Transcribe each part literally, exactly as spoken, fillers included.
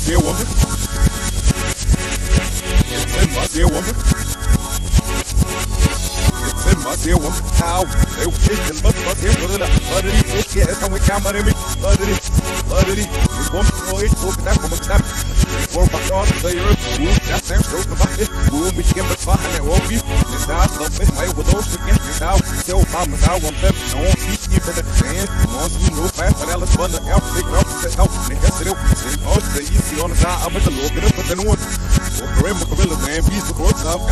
dear woman. It's in my dear woman. It's in my dear woman. How they kicking but but here for the other it gets and we can't let me other it other it we come to it to that from that for back on the earth who that same stroke about it who we can but fine and will be this out of it my with those again now so I'm now on them no peace for the sand once we know fast but Alice fun the help pick up the help niggas it in all the easy on the side I'm with the look it up with the one for forever gorilla man peace for course of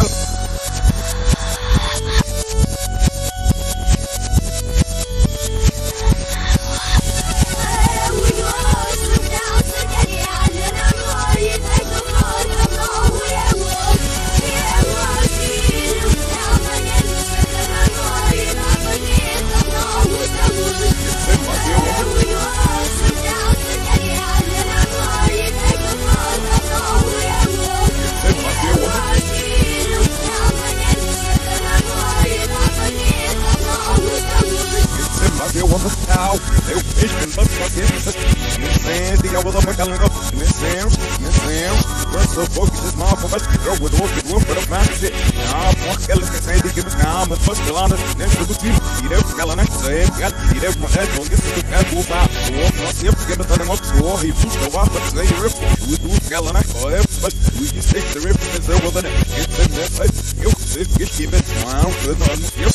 Now, eu fishing, but fuck it. Miss Sandy, I was up my calendar. Miss Sam, Miss Sam. First of all, this mom for us. Girl with all the roof for the fan shit. Now, fuck skeleton, Sandy, give us calm. But first, the line is next to the team. Eat every skeleton, say, got eat every one head. Don't get to the cat, move out. Or, plus, if you give us nothing up, so he pushed the wife, but say, rip. We do skeleton, or if, but we just take the rip, and there was an it's in that place. You sit, get keep it down, with on the